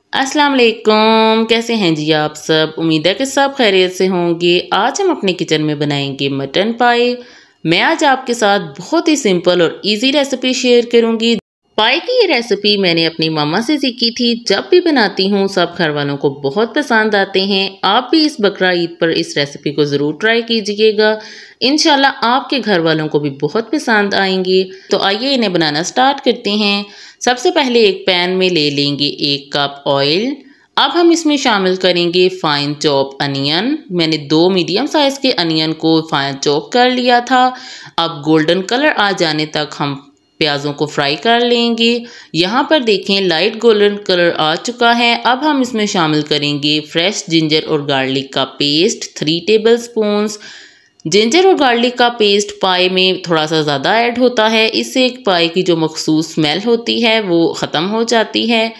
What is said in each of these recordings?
अस्सलाम वालेकुम, कैसे हैं जी आप सब। उम्मीद है कि सब खैरियत से होंगे। आज हम अपने किचन में बनाएंगे मटन पाई। मैं आज आपके साथ बहुत ही सिंपल और इजी रेसिपी शेयर करूंगी। पाई की ये रेसिपी मैंने अपनी मामा से सीखी थी। जब भी बनाती हूँ सब घर वालों को बहुत पसंद आते हैं। आप भी इस बकरा ईद पर इस रेसिपी को ज़रूर ट्राई कीजिएगा। इंशाल्लाह आपके घर वालों को भी बहुत पसंद आएंगे। तो आइए इन्हें बनाना स्टार्ट करते हैं। सबसे पहले एक पैन में ले लेंगे 1 कप ऑयल। अब हम इसमें शामिल करेंगे फाइन चॉप अनियन। मैंने 2 मीडियम साइज के अनियन को फाइन चॉप कर लिया था। अब गोल्डन कलर आ जाने तक हम प्याज़ों को फ्राई कर लेंगे। यहाँ पर देखें लाइट गोल्डन कलर आ चुका है। अब हम इसमें शामिल करेंगे फ्रेश जिंजर और गार्लिक का पेस्ट 3 टेबल स्पून्स। जिंजर और गार्लिक का पेस्ट पाई में थोड़ा सा ज़्यादा ऐड होता है। इससे एक पाई की जो मखसूस स्मेल होती है वो ख़त्म हो जाती है।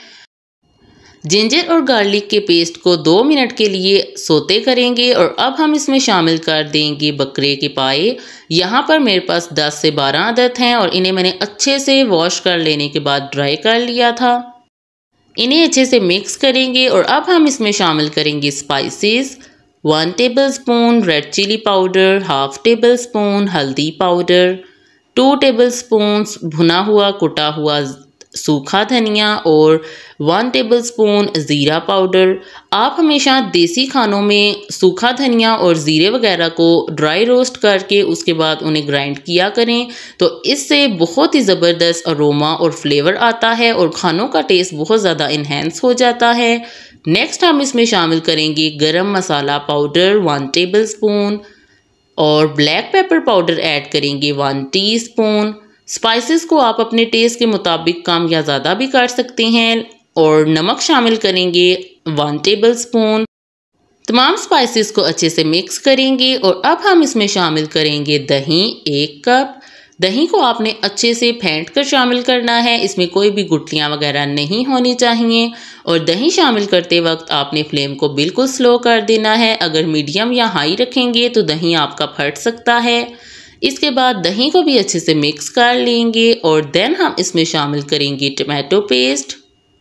जिंजर और गार्लिक के पेस्ट को 2 मिनट के लिए सोते करेंगे और अब हम इसमें शामिल कर देंगे बकरे के पाए। यहाँ पर मेरे पास 10 से 12 अदद हैं और इन्हें मैंने अच्छे से वॉश कर लेने के बाद ड्राई कर लिया था। इन्हें अच्छे से मिक्स करेंगे और अब हम इसमें शामिल करेंगे spices. 1 tablespoon red chilli powder, half tablespoon हल्दी पाउडर, 2 टेबल स्पून भुना हुआ कुटा हुआ सूखा धनिया और 1 टेबल स्पून ज़ीरा पाउडर। आप हमेशा देसी खानों में सूखा धनिया और ज़ीरे वगैरह को ड्राई रोस्ट करके उसके बाद उन्हें ग्राइंड किया करें, तो इससे बहुत ही ज़बरदस्त अरोमा और फ्लेवर आता है और खानों का टेस्ट बहुत ज़्यादा इन्हेंस हो जाता है। नेक्स्ट हम इसमें शामिल करेंगे garam masala powder 1 tablespoon और ब्लैक पेपर पाउडर ऐड करेंगे 1 टीस्पून। स्पाइसेस को आप अपने टेस्ट के मुताबिक कम या ज़्यादा भी कर सकते हैं और नमक शामिल करेंगे 1 टेबल स्पून। तमाम स्पाइसेस को अच्छे से मिक्स करेंगे और अब हम इसमें शामिल करेंगे दही 1 कप। दही को आपने अच्छे से फेंट कर शामिल करना है। इसमें कोई भी गुठलियाँ वगैरह नहीं होनी चाहिए और दही शामिल करते वक्त आपने फ्लेम को बिल्कुल स्लो कर देना है। अगर मीडियम या हाई रखेंगे तो दही आपका फट सकता है। इसके बाद दही को भी अच्छे से मिक्स कर लेंगे और देन हम इसमें शामिल करेंगे टमाटो पेस्ट।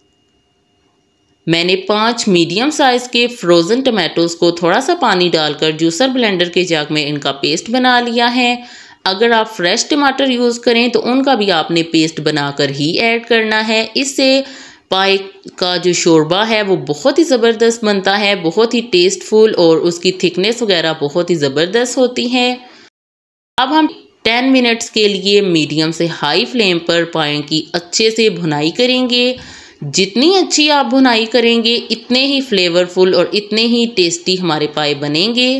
मैंने 5 मीडियम साइज के फ्रोज़न टमाटोज़ को थोड़ा सा पानी डालकर जूसर ब्लेंडर के जग में इनका पेस्ट बना लिया है। अगर आप फ्रेश टमाटर यूज़ करें तो उनका भी आपने पेस्ट बनाकर ही ऐड करना है। इससे पाई का जो शोरबा है वो बहुत ही ज़बरदस्त बनता है, बहुत ही टेस्टफुल और उसकी थिकनेस वगैरह बहुत ही ज़बरदस्त होती है। अब हम 10 मिनट्स के लिए मीडियम से हाई फ्लेम पर पाई की अच्छे से भुनाई करेंगे। जितनी अच्छी आप भुनाई करेंगे इतने ही फ्लेवरफुल और इतने ही टेस्टी हमारे पाई बनेंगे।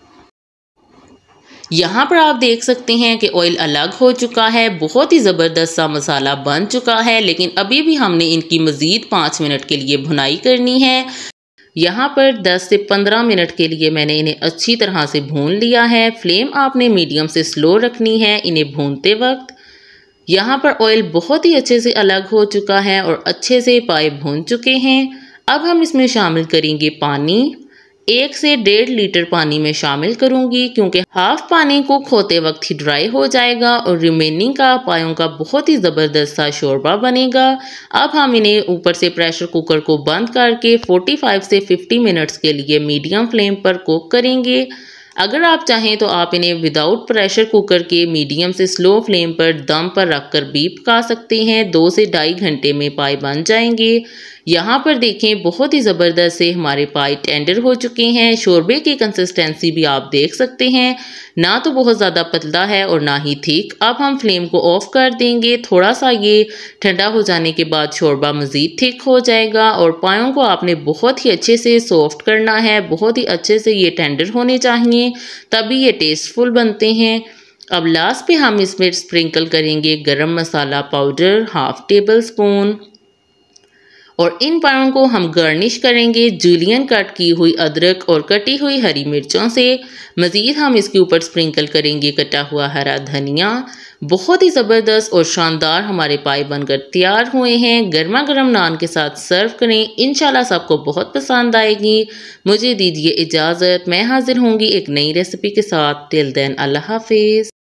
यहाँ पर आप देख सकते हैं कि ऑयल अलग हो चुका है, बहुत ही ज़बरदस्त सा मसाला बन चुका है, लेकिन अभी भी हमने इनकी मज़ीद 5 मिनट के लिए भुनाई करनी है। यहाँ पर 10 से 15 मिनट के लिए मैंने इन्हें अच्छी तरह से भून लिया है। फ्लेम आपने मीडियम से स्लो रखनी है इन्हें भूनते वक्त। यहाँ पर ऑयल बहुत ही अच्छे से अलग हो चुका है और अच्छे से पाए भून चुके हैं। अब हम इसमें शामिल करेंगे पानी। 1 से 1.5 लीटर पानी में शामिल करूंगी क्योंकि हाफ पानी को खोते वक्त ही ड्राई हो जाएगा और रिमेनिंग का पायों का बहुत ही ज़बरदस्त सा शोरबा बनेगा। अब हम इन्हें ऊपर से प्रेशर कुकर को बंद करके 45 से 50 मिनट्स के लिए मीडियम फ्लेम पर कुक करेंगे। अगर आप चाहें तो आप इन्हें विदाउट प्रेशर कुकर के मीडियम से स्लो फ्लेम पर दम पर रखकर भी पका सकते हैं। 2 से 2.5 घंटे में पाई बन जाएंगे। यहाँ पर देखें बहुत ही ज़बरदस्त से हमारे पाई टेंडर हो चुके हैं। शोरबे की कंसिस्टेंसी भी आप देख सकते हैं, ना तो बहुत ज़्यादा पतला है और ना ही थिक। अब हम फ्लेम को ऑफ कर देंगे। थोड़ा सा ये ठंडा हो जाने के बाद शोरबा मज़ीद थिक हो जाएगा और पायों को आपने बहुत ही अच्छे से सॉफ्ट करना है, बहुत ही अच्छे से ये टेंडर होने चाहिए, तभी ये टेस्टफुल बनते हैं। अब लास्ट पे हम इसमें स्प्रिंकल करेंगे garam masala powder 1/2 table spoon और इन पायों को हम गार्निश करेंगे जूलियन कट की हुई अदरक और कटी हुई हरी मिर्चों से। मज़ीद हम इसके ऊपर स्प्रिंकल करेंगे कटा हुआ हरा धनिया। बहुत ही ज़बरदस्त और शानदार हमारे पाई बनकर तैयार हुए हैं। गर्मा गर्म नान के साथ सर्व करें, इंशाल्लाह सबको बहुत पसंद आएगी। मुझे दीजिए इजाज़त, मैं हाजिर होंगी एक नई रेसिपी के साथ। टिल देन अल्लाह हाफिज़।